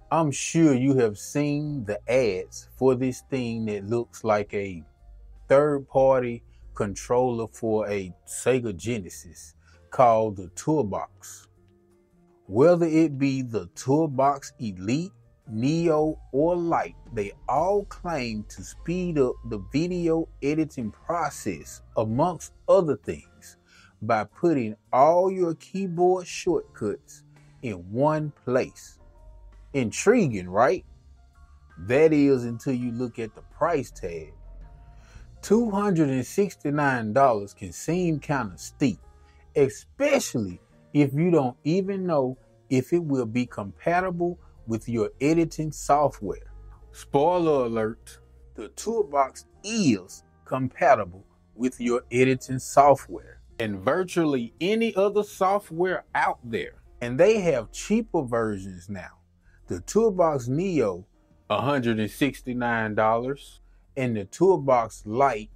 I'm sure you have seen the ads for this thing that looks like a third-party controller for a Sega Genesis called the Tourbox. Whether it be the Tourbox Elite, Neo, or Lite, they all claim to speed up the video editing process, amongst other things, by putting all your keyboard shortcuts in one place. Intriguing, right? That is until you look at the price tag. $269 can seem kind of steep, especially if you don't even know if it will be compatible with your editing software. Spoiler alert, the Tourbox is compatible with your editing software and virtually any other software out there. And they have cheaper versions now. The Tourbox Neo, $169, and the Tourbox Lite,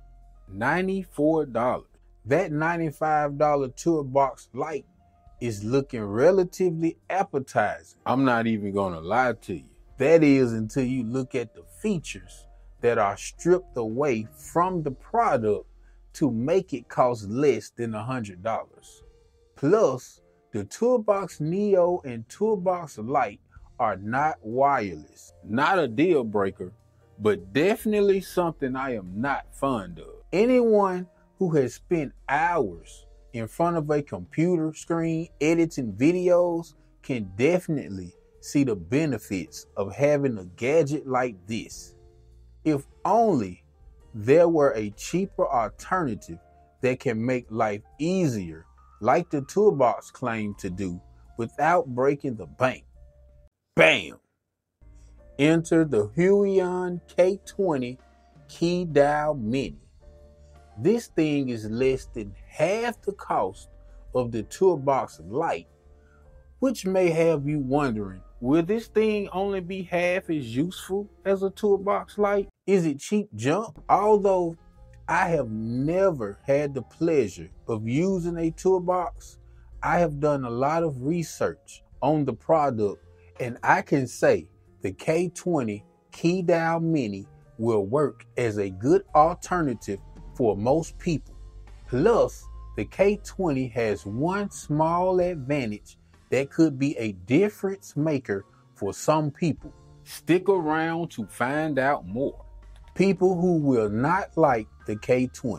$94. That $95 Tourbox Lite is looking relatively appetizing. I'm not even gonna lie to you. That is until you look at the features that are stripped away from the product to make it cost less than $100. Plus, the Tourbox Neo and Tourbox Lite are not wireless. Not a deal breaker, but definitely something I am not fond of. Anyone who has spent hours in front of a computer screen editing videos can definitely see the benefits of having a gadget like this. If only there were a cheaper alternative that can make life easier, like the Tourbox claimed to do, without breaking the bank. Bam! Enter the Huion K20 Key Dial Mini. This thing is less than half the cost of the Tourbox Lite, which may have you wondering, will this thing only be half as useful as a Tourbox Lite? Is it cheap junk? Although I have never had the pleasure of using a Tourbox, I have done a lot of research on the product, and I can say the K20 Key Dial Mini will work as a good alternative for most people. Plus, the K20 has one small advantage that could be a difference maker for some people. Stick around to find out more. People who will not like the K20.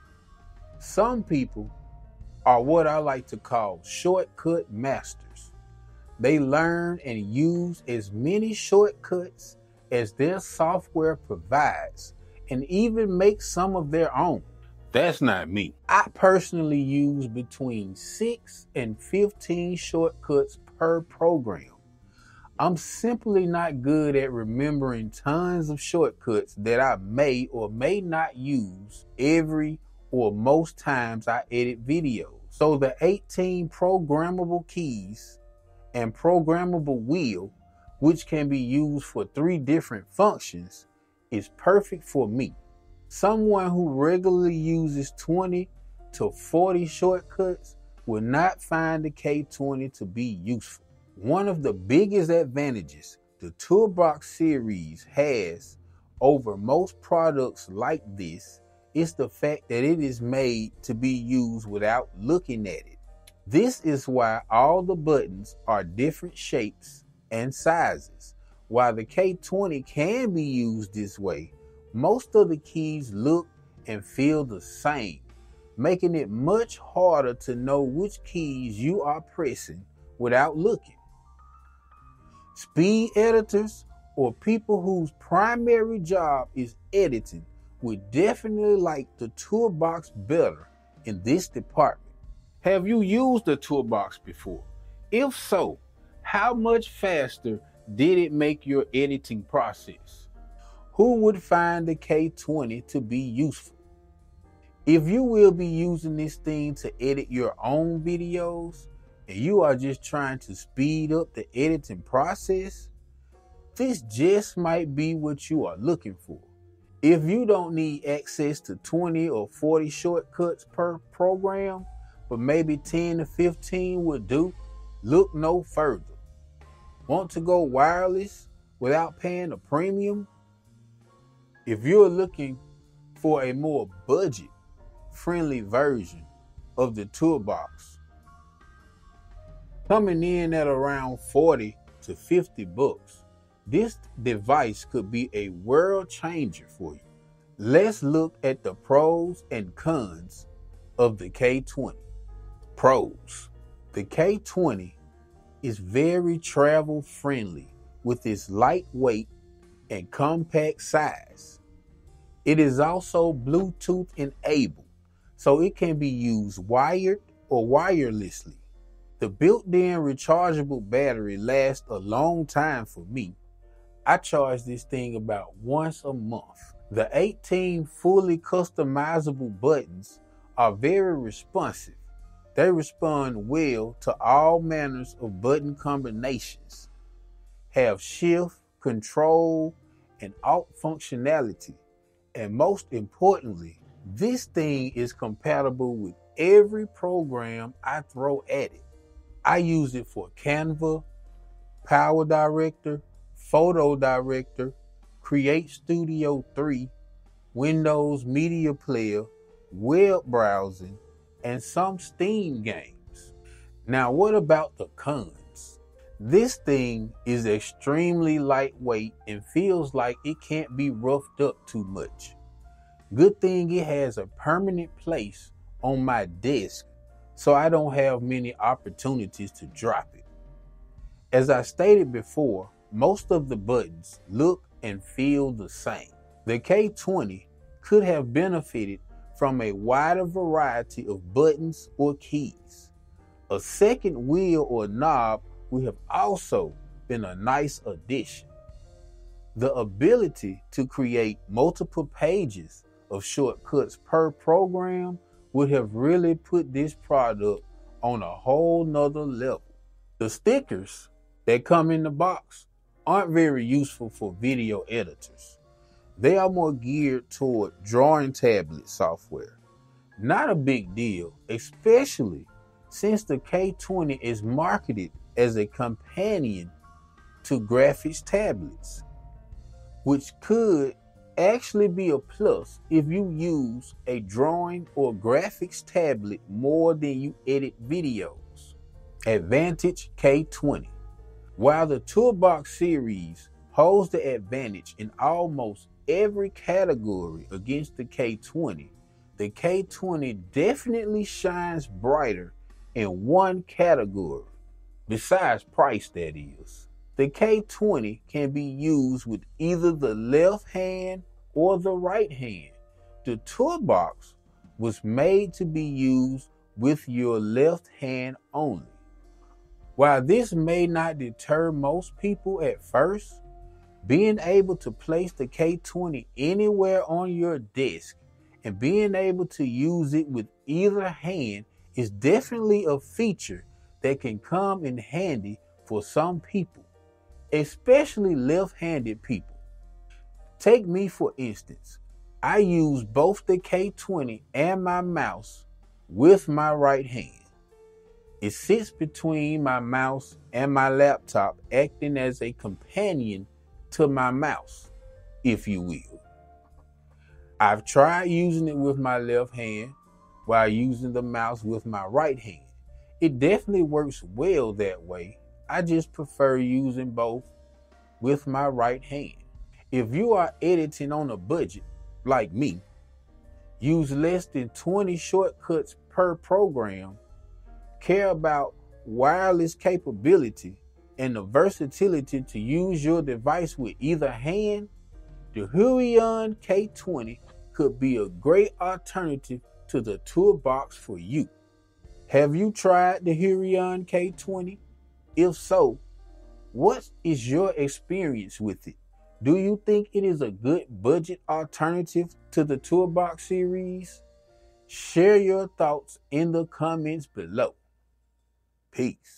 Some people are what I like to call shortcut masters. They learn and use as many shortcuts as their software provides, and even make some of their own. That's not me. I personally use between 6 and 15 shortcuts per program. I'm simply not good at remembering tons of shortcuts that I may or may not use every or most times I edit videos. So the 18 programmable keys and programmable wheel, which can be used for 3 different functions, is perfect for me. Someone who regularly uses 20 to 40 shortcuts will not find the K20 to be useful. One of the biggest advantages the Tourbox series has over most products like this is the fact that it is made to be used without looking at it. This is why all the buttons are different shapes and sizes. While the K20 can be used this way, most of the keys look and feel the same, making it much harder to know which keys you are pressing without looking. Speed editors or people whose primary job is editing would definitely like the Tourbox better in this department. Have you used the Tourbox before? If so, how much faster did it make your editing process? Who would find the K20 to be useful? If you will be using this thing to edit your own videos and you are just trying to speed up the editing process, this just might be what you are looking for. If you don't need access to 20 or 40 shortcuts per program, but maybe 10 to 15 would do, look no further. Want to go wireless without paying a premium? If you're looking for a more budget-friendly version of the Tourbox, coming in at around 40 to 50 bucks, this device could be a world changer for you. Let's look at the pros and cons of the K20. Pros. The K20 is very travel friendly with its lightweight and compact size. It is also Bluetooth enabled, so it can be used wired or wirelessly. The built-in rechargeable battery lasts a long time for me. I charge this thing about once a month. The 18 fully customizable buttons are very responsive. They respond well to all manners of button combinations, have shift, control, and alt functionality, and most importantly, this thing is compatible with every program I throw at it. I use it for Canva, Power Director, Photo Director, Create Studio 3, Windows Media Player, web browsing, and some Steam games. Now, what about the cons? This thing is extremely lightweight and feels like it can't be roughed up too much. Good thing it has a permanent place on my desk, so I don't have many opportunities to drop it. As I stated before, most of the buttons look and feel the same. The K20 could have benefited from a wider variety of buttons or keys. A second wheel or knob would have also been a nice addition. The ability to create multiple pages of shortcuts per program would have really put this product on a whole nother level. The stickers that come in the box aren't very useful for video editors. They are more geared toward drawing tablet software. Not a big deal, especially since the K20 is marketed as a companion to graphics tablets, which could actually be a plus if you use a drawing or graphics tablet more than you edit videos. Advantage K20. While the Tourbox series holds the advantage in almost every category against the K20 definitely shines brighter in one category, besides price that is. The K20 can be used with either the left hand or the right hand. The Tourbox was made to be used with your left hand only. While this may not deter most people at first, being able to place the K20 anywhere on your desk and being able to use it with either hand is definitely a feature that can come in handy for some people, especially left-handed people. Take me for instance. I use both the K20 and my mouse with my right hand. It sits between my mouse and my laptop, acting as a companion to my mouse, if you will. I've tried using it with my left hand while using the mouse with my right hand. It definitely works well that way. I just prefer using both with my right hand. If you are editing on a budget, like me, use less than 20 shortcuts per program, care about wireless capability, and the versatility to use your device with either hand, the Huion K20 could be a great alternative to the Tourbox for you. Have you tried the Huion K20? If so, what is your experience with it? Do you think it is a good budget alternative to the Tourbox series? Share your thoughts in the comments below. Peace.